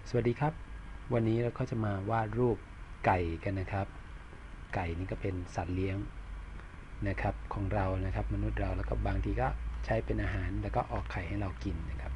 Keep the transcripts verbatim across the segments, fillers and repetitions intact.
สวัสดีครับวันนี้เราก็จะมาวาดรูปไก่กันนะครับไก่นี่ก็เป็นสัตว์เลี้ยงนะครับของเรานะครับมนุษย์เราแล้วก็บางทีก็ใช้เป็นอาหารแล้วก็ออกไข่ให้เรากินนะครับ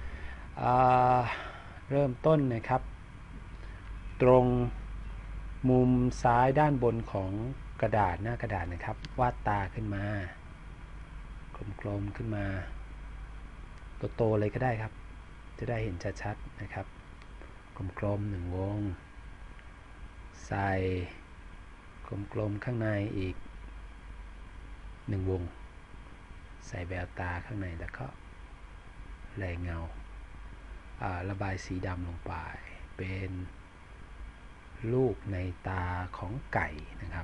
เริ่มต้นนะครับตรงมุมซ้ายด้านบนของกระดาษหน้ากระดาษนะครับวาดตาขึ้นมากลมๆขึ้นมาโตๆเลยก็ได้ครับจะได้เห็นชัดๆนะครับกลมๆหนึ่งวงใส่กลมๆข้างในอีกหนึ่งวงใส่แววตาข้างในแล้วก็แรงเงาระบายสีดำลงไปเป็นลูกในตาของไก่นะครับ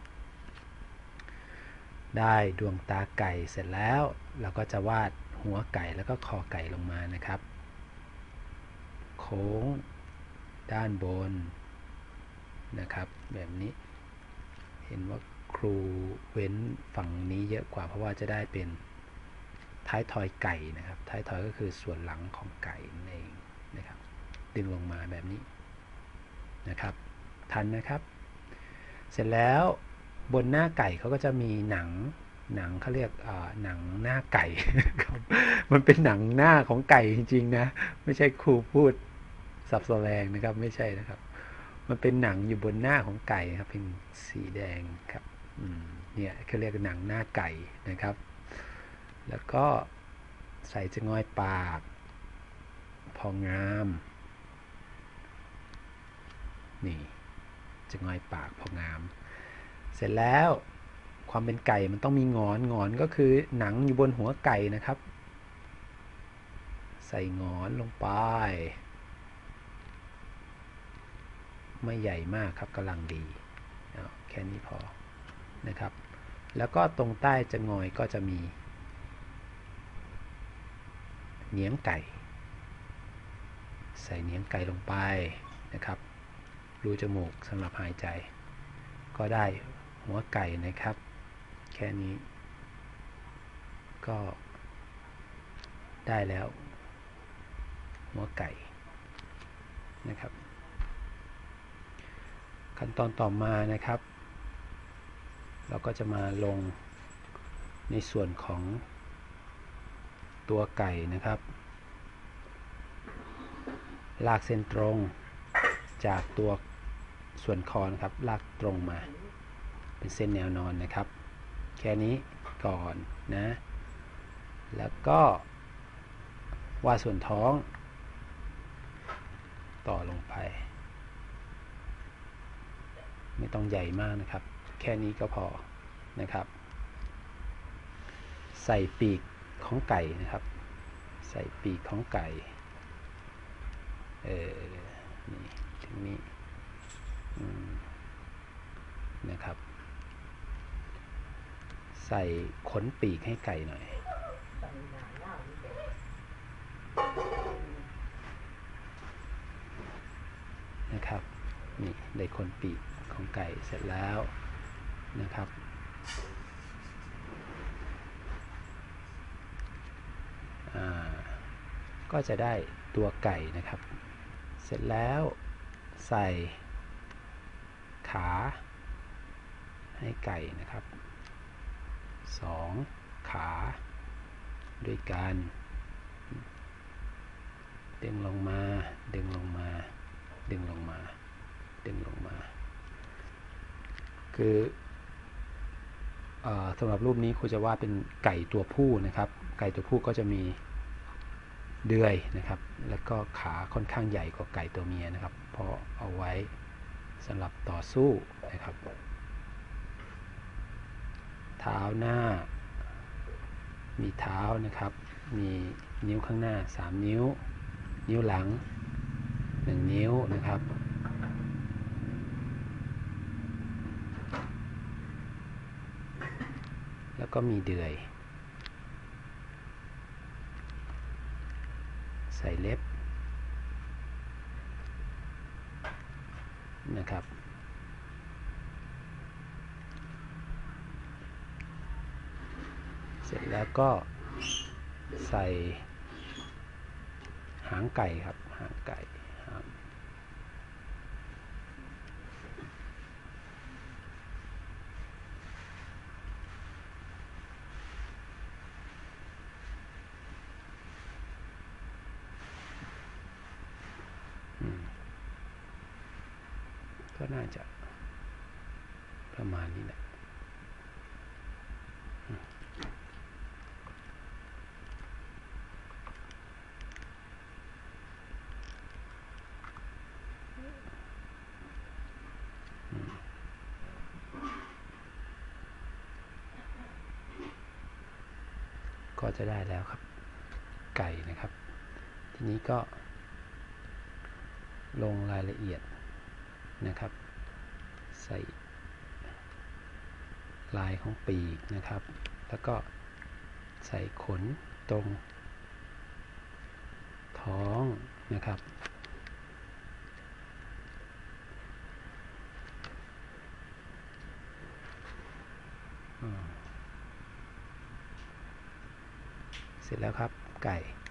ได้ดวงตาไก่เสร็จแล้วเราก็จะวาดหัวไก่แล้วก็คอไก่ลงมานะครับโค้งด้านบนนะครับแบบนี้เห็นว่าครูเว้นฝั่งนี้เยอะกว่าเพราะว่าจะได้เป็นท้ายทอยไก่นะครับท้ายทอยก็คือส่วนหลังของไก่นั่นเองนะครับดึงลงมาแบบนี้นะครับทันนะครับเสร็จแล้วบนหน้าไก่เขาก็จะมีหนังหนังเขาเรียกหนังหน้าไก่ครับมันเป็นหนังหน้าของไก่จริงๆนะไม่ใช่ครูพูดสับแสลงนะครับไม่ใช่นะครับมันเป็นหนังอยู่บนหน้าของไก่ครับเป็นสีแดงครับเนี่ยเขาเรียกหนังหน้าไก่นะครับแล้วก็ใส่จะงอยปากพองามนี่จะงอยปากพองามเสร็จแล้วความเป็นไก่มันต้องมีงอนงอนก็คือหนังอยู่บนหัวไก่นะครับใส่งอนลงไปไม่ใหญ่มากครับกำลังดีแค่นี้พอนะครับแล้วก็ตรงใต้จะงอยก็จะมีเนียงไก่ใส่เนียงไก่ลงไปนะครับรูจมูกสำหรับหายใจก็ได้หัวไก่นะครับแค่นี้ก็ได้แล้วหัวไก่นะครับขั้นตอนต่อมานะครับเราก็จะมาลงในส่วนของตัวไก่นะครับลากเส้นตรงจากตัวส่วนคอนะครับลากตรงมาเป็นเส้นแนวนอนนะครับแค่นี้ก่อนนะแล้วก็วาดส่วนท้องต่อลงไปไม่ต้องใหญ่มากนะครับแค่นี้ก็พอนะครับใส่ปีกของไก่นะครับใส่ปีกของไก่เออนี่ถึงนี้นะครับใส่ขนปีกให้ไก่หน่อยนะครับนี่ได้ขนปีกของไก่เสร็จแล้วนะครับก็จะได้ตัวไก่นะครับเสร็จแล้วใส่ขาให้ไก่นะครับสองขาด้วยกันดึงลงมาดึงลงมาดึงลงมาดึงลงมาคือสำหรับรูปนี้ครูจะวาดเป็นไก่ตัวผู้นะครับไก่ตัวผู้ก็จะมีเดือยนะครับแล้วก็ขาค่อนข้างใหญ่กว่าไก่ตัวเมียนะครับเพราะเอาไว้สำหรับต่อสู้นะครับเท้าหน้ามีเท้านะครับมีนิ้วข้างหน้าสามนิ้วนิ้วหลังหนึ่งนิ้วนะครับแล้วก็มีเดือยใส่เล็บนะครับเสร็จแล้วก็ใส่หางไก่ครับหางไก่ก็น่าจะประมาณนี้แหละก็จะได้แล้วครับไก่นะครับทีนี้ก็ลงรายละเอียดนะครับใส่ลายของปีกนะครับแล้วก็ใส่ขนตรงท้องนะครับเสร็จแล้วครับไก่